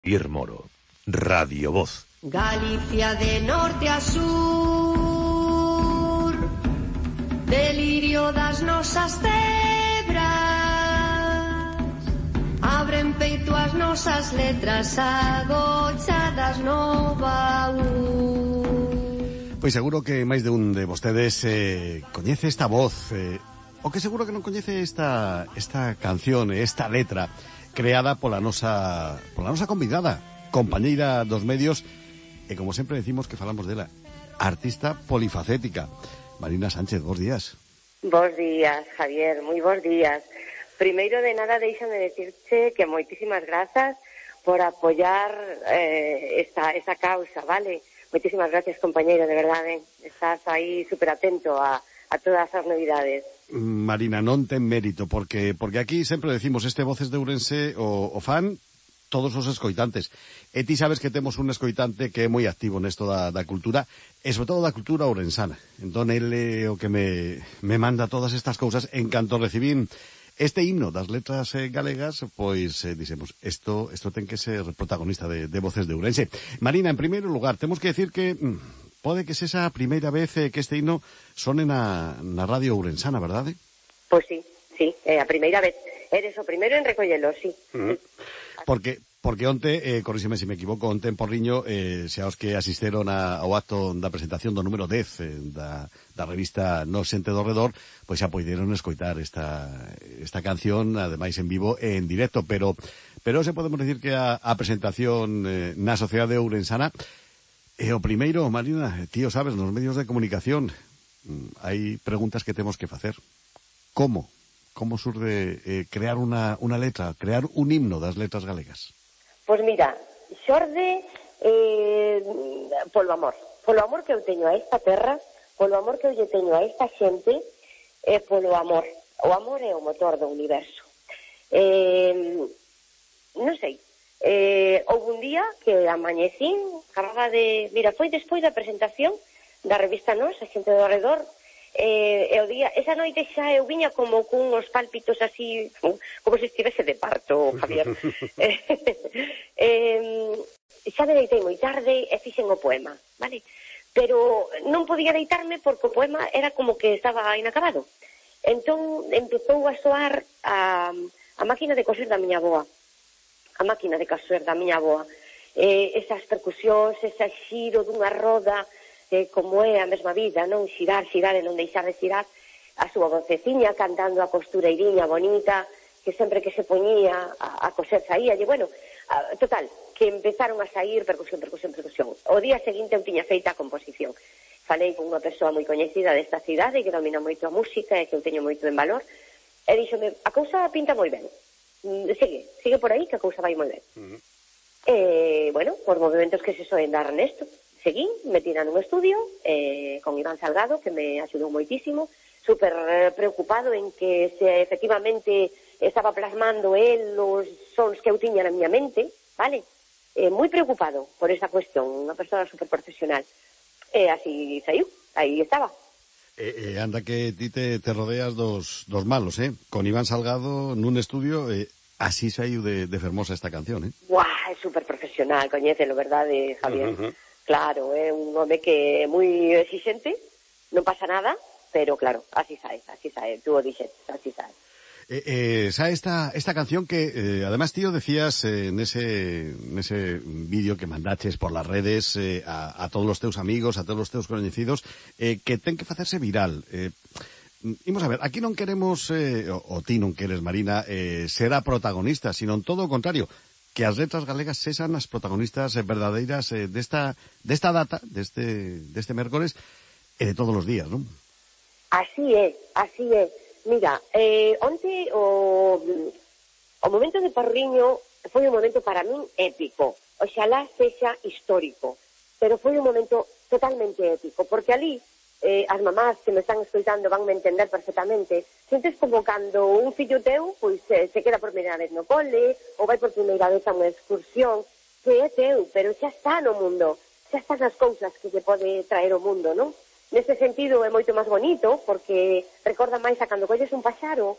Javier Moro, Radio Voz. Galicia de norte a sur, delirio das nosas cebras, abren peito as nosas letras agochadas no baú. Pois seguro que máis de un de vostedes coñece esta voz, o que seguro que non coñece esta canción, esta letra, creada pola nosa convidada, compañeira dos medios, e como sempre decimos que falamos dela, artista polifacética. Marina Sánchez, bos días. Bos días, Javier, moi bos días. Primeiro de nada, déixame decirche que moitísimas grazas por apoiar esta causa, vale? Moitísimas gracias, compañeiro, de verdade. Estás aí super atento a todas as novidades. Marina, non ten mérito, porque aquí sempre decimos este Voces de Ourense o fan todos os escoitantes. E ti sabes que temos un escoitante que é moi activo nesto da cultura, e sobre todo da cultura ourensana. Entón, ele o que me manda todas estas cousas. En canto recibín este himno das letras galegas, pois dixemos, isto ten que ser protagonista de Voces de Ourense. Marina, en primeiro lugar, temos que decir que pode que sexa a primeira vez que este himno sone na radio ourensana, verdade? Pois sí, a primeira vez. Eres o primeiro en recollelo, sí. Porque onte, corríxeme se me equivoco, onte en Porriño, xa os que asisteron ao acto da presentación do número 10 da revista No Xente do Redor, pois xa poideron escoitar esta canción, ademais en vivo e en directo, pero se podemos decir que a presentación na sociedade ourensana é o primeiro. Marina, tío, sabes, nos medios de comunicación hai preguntas que temos que facer. Como surde crear unha letra, crear un himno das letras galegas? Pois mira, xorde polo amor que eu teño a esta terra, polo amor que eu lle teño a esta xente, e polo amor. O amor é o motor do universo. Non sei, houve un día que amañecín, acababa de... Mira, foi despois da presentación da revista Nos, a Xente do Redor, e o día, esa noite xa eu viña como cunhos pálpitos así, como se estivese de parto, Javier. Xa me deitei moi tarde e fixen o poema, vale? Pero non podía deitarme porque o poema era como que estaba inacabado. Entón empezou a soar a máquina de coser da miña avoa. A máquina de coser da miña avoa. Esas percusións, ese xiro dunha roda, como é a mesma vida, non? Xirar e non deixar de xirar, a súa voceciña cantando a costureiriña bonita, que sempre que se poñía a coser saía, e bueno, total, que empezaron a sair percusión. O día seguinte eu tiña feita a composición. Falei con unha persoa moi coñecida desta cidade que domina moito a música e que eu teño moito en valor, e díxome, a cousa pinta moi ben, sigue por aí que a cousa vai moi ben. Bueno, por movimentos que se soen dar nesto, seguín, metida nun estudio con Iván Salgado, que me axudou moitísimo, super preocupado en que se efectivamente estaba plasmando el os sons que eu tiña na miña mente, vale? Moi preocupado por esa cuestión, unha persoa super profesional. E así saiu, aí estaba. Anda que ti te rodeas dos malos, con Iván Salgado nun estudio, así saiu de fermosa esta canción, Buah, é super profesional, coñécelo, verdade, Javier? Claro, é un home que é moi exigente, non pasa nada, pero claro, así sae, tú o dixes, así sae. Sae esta canción que, además, tío, decías nese vídeo que mandaches por las redes a todos os teus amigos, a todos os teus coñecidos, que ten que facerse viral. Imos a ver, aquí non queremos, o ti non queres, Marina, ser a protagonista, sino en todo o contrario, que as letras galegas sexan as protagonistas verdadeiras desta data, deste mércores e de todos os días, non? Así é. Mira, onte o momento de Porriño foi un momento para min épico. Oxalá sexa histórico, pero foi un momento totalmente épico, porque ali as mamás que me están escoitando van me entender perfectamente. Sentes como cando un fillo teu pois se queda por primeira vez no cole ou vai por primeira vez a unha excursión, que é teu, pero xa está no mundo, xa están as cousas que lle pode traer o mundo, non? Neste sentido é moito máis bonito, porque recorda máis a cando colles un paxaro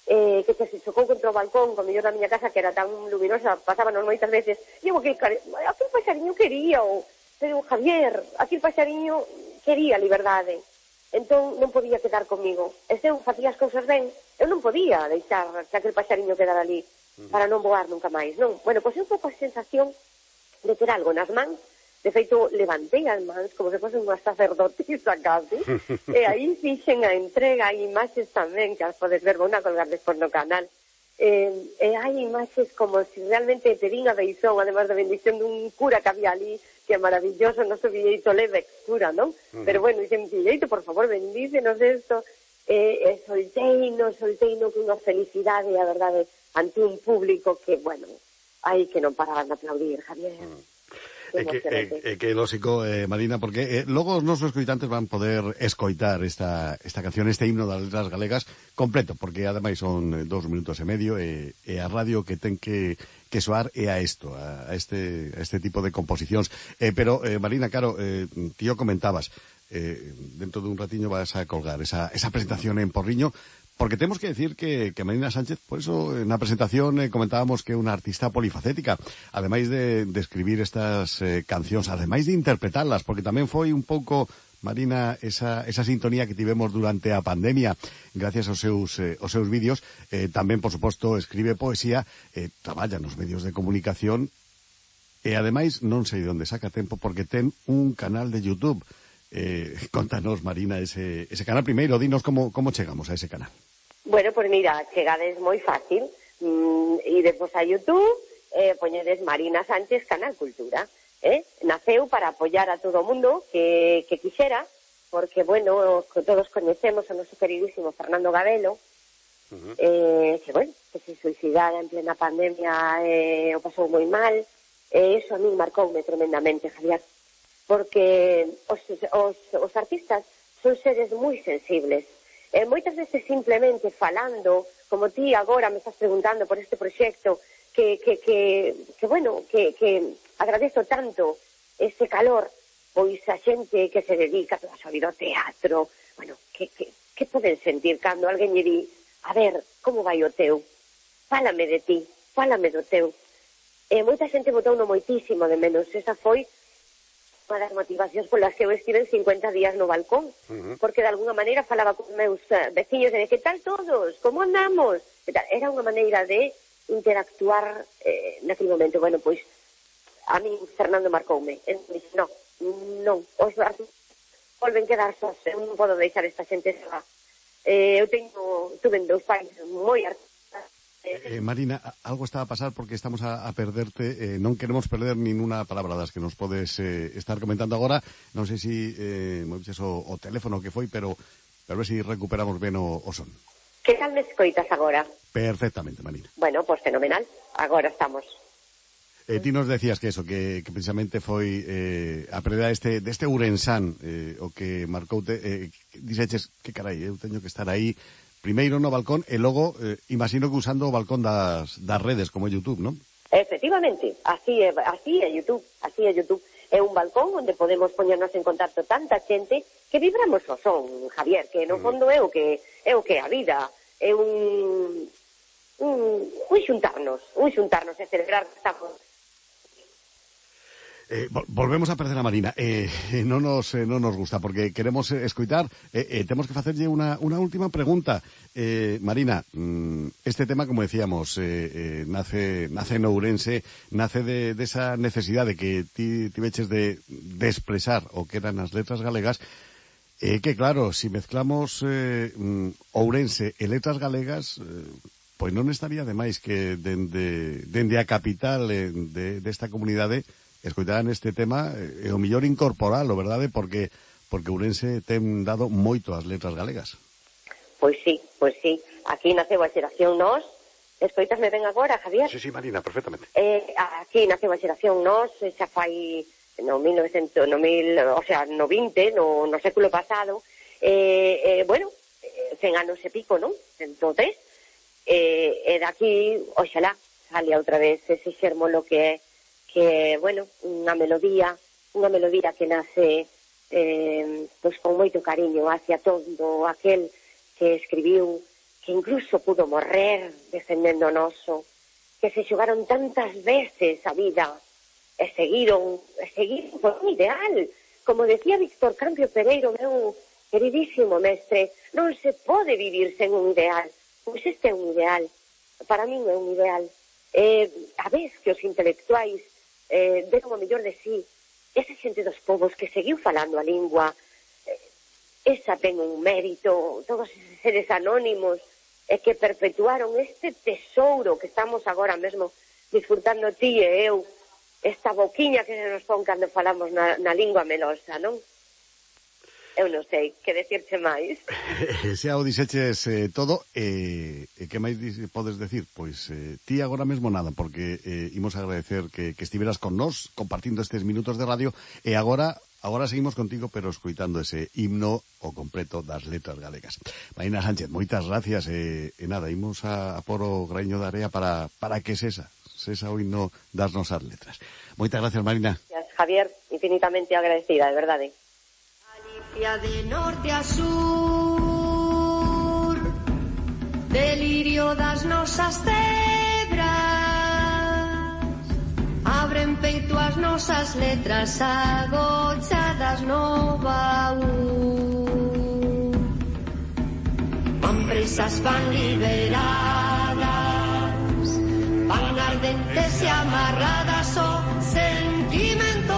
que se chocou contra o balcón co mellor da miña casa, que era tan luminosa, pasábanos moitas veces, e eu aquel paxariño quería, pero Javier, aquel paxariño quería liberdade, entón non podía quedar comigo, e se eu facía as cousas ben, eu non podía deixar que aquel paxariño quedara ali, para non voar nunca máis, non? Bueno, pois é un pouco a sensación de ter algo nas mans. De feito, levantei as mans como se fose unha sacerdotisa casi, e aí fixen a entrega, hai imaxes tamén, que as podes ver, vou a colgar despois no canal, e hai imaxes como se realmente pedín a beizón, además da bendición dun cura que había ali, que é maravilloso, noso villeito leve cura, non? Pero bueno, dixen, villeito, por favor, bendícenos esto, e solteino cunha felicidade, a verdade, ante un público que, bueno, hai que non paraban de aplaudir, Javier. Que lógico, Marina, porque logo os nosos escoitantes van poder escoitar esta canción, este himno das letras galegas completo, porque ademais son 2 minutos e medio e a radio que ten que soar é a isto, a este tipo de composicións. Pero, Marina, claro, tío comentabas, dentro dun ratiño vas a colgar esa presentación en Porriño, porque temos que decir que Marina Sánchez, por eso na presentación comentábamos que é unha artista polifacética, ademais de escribir estas cancións, ademais de interpretarlas, porque tamén foi un pouco, Marina, esa sintonía que tivemos durante a pandemia, gracias aos seus vídeos, tamén, por suposto, escribe poesía, traballa nos medios de comunicación, e ademais non sei onde saca tempo, porque ten un canal de YouTube. Contanos, Marina, ese canal. Primeiro, dinos como chegamos a ese canal. Bueno, pues mira, chegades moi fácil, ides a YouTube, poñedes Marina Sánchez Canal Cultura, naceu para apoiar a todo o mundo que quixera, porque, bueno, todos coñecemos o noso queridísimo Fernando Gabelo, que, bueno, que se suicidara en plena pandemia, o pasou moi mal, e eso a mí marcoume tremendamente, Javier, porque os artistas son seres moi sensibles, moitas veces simplemente falando, como ti agora me estás preguntando por este proxecto, que agradezo tanto ese calor, pois a xente que se dedica toda a súa vida ao teatro, bueno, que poden sentir cando alguén lle di, a ver, como vai o teu? Fálame de ti, fálame do teu. Moita xente botou no moitísimo de menos, esa foi unha das motivacións polas que eu estive 50 días no balcón, porque de alguna maneira falaba con meus veciños de que tal todos, como andamos? Era unha maneira de interactuar naquele momento. Bueno, pois a mí Fernando marcoume, dixo, non, os volven quedar sós, eu non podo deixar esta xente soa. Eu tuve 2 pais moi artistas. Marina, algo está a pasar porque estamos a perderte, non queremos perder ninguna palabra das que nos podes estar comentando agora, non sei se moviches o teléfono que foi, pero a ver se recuperamos ben o son. Que tal me escoitas agora? Perfectamente, Marina. Bueno, pues fenomenal, agora estamos. Ti nos decías que precisamente foi a perda deste Ourensán, o que marcoute, dixeches que carai, eu teño que estar aí primeiro no balcón e logo, imagino que usando o balcón das redes como YouTube, non? Efectivamente, así é YouTube, É un balcón onde podemos poñernos en contacto tanta xente que vibramos o son, Javier, que no fondo é o que a vida, é un xuntarnos e celebrar que estamos. Volvemos a perder a Marina, non nos gusta porque queremos escoitar, temos que facerlle unha última pregunta. Marina, este tema, como decíamos, nace en Ourense, nace de esa necesidade que ti veches de expresar o que eran as letras galegas, que claro, si mezclamos Ourense e letras galegas, pois non estaría de máis que dende a capital desta comunidade escoitaran este tema e o millor incorporalo, verdade? Porque Ourense ten dado moito as letras galegas. Pois sí. Aquí naceu a xeración Nós. Escoitasme ben agora, Javier? Sí, Marina, perfectamente. Aquí naceu a xeración Nós, xa fai no 20, no 20, no século pasado. Bueno, 100 anos e pico, non? Entonces, daqui, oxalá, sale outra vez ese xermolo que bueno, unha melodía que nace pois con moito cariño hacia todo aquel que escribiu que incluso pudo morrer defendendo o noso, que se xogaron tantas veces a vida e seguiron por un ideal. Como decía Víctor Campio Pereiro, meu queridísimo mestre, non se pode vivir sen un ideal. Pois este é un ideal. Para min é un ideal. A vez que os intelectuais deron o mellor de sí, esa xente dos povos que seguiu falando a lingua, esa ten un mérito, todos eses seres anónimos que perpetuaron este tesouro que estamos agora mesmo disfrutando ti e eu, esta boquiña que se nos pon cando falamos na lingua melosa, non? Eu non sei que decirche máis. Xa o dixeches todo, que máis podes decir? Pois ti agora mesmo nada, porque imos agradecer que estiveras con nós compartindo estes minutos de radio, e agora seguimos contigo, pero escoitando ese himno o completo das letras galegas. Marina Sánchez, moitas gracias, e nada, imos a por o graño de area para que sesa o himno das nosas letras. Moitas gracias, Marina. Gracias, Javier, infinitamente agradecida, de verdade. Galicia de norte a sur, delirio das nosas cebras, abren peito as nosas letras agochadas no baú. Van presas, van liberadas, van ardentes e amarradas o sentimento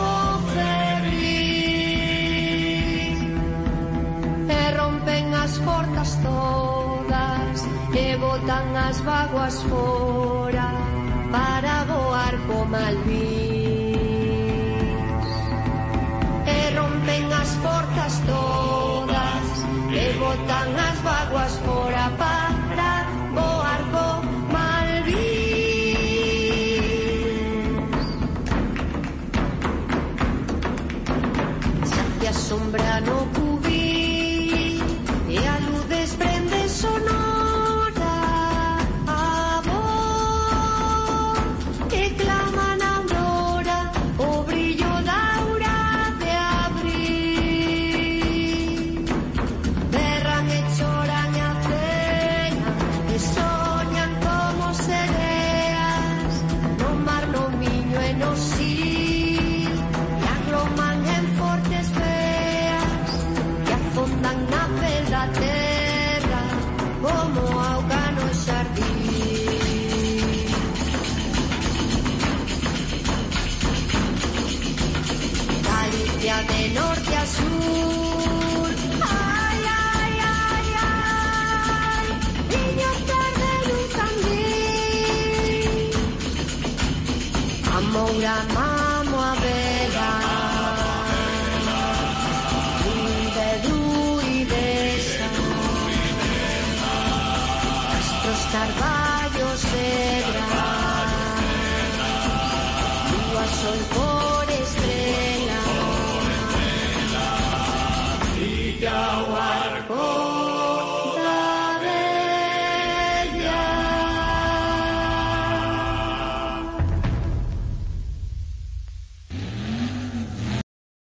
febril, e rompen as portas todas e botan as vaguas fora para voar como albís, e rompen as portas todas e botan as vaguas fora para voar como albís. Se a sombra no cubí e a luz desprende sonora a voz que clama na aurora o brillo da aura de abril. Berran e choran e acenan e soñan como sereas no mar, no Miño e no Sil, e agloman en fortes veas que afondan na pel da terra como auga no xardín. Galicia de norte a sur, ai, ai, ai, ai, niño tarde un candil, a moura mamo a vela, de druidesa, castros, carballos, cedra, lúa, sol,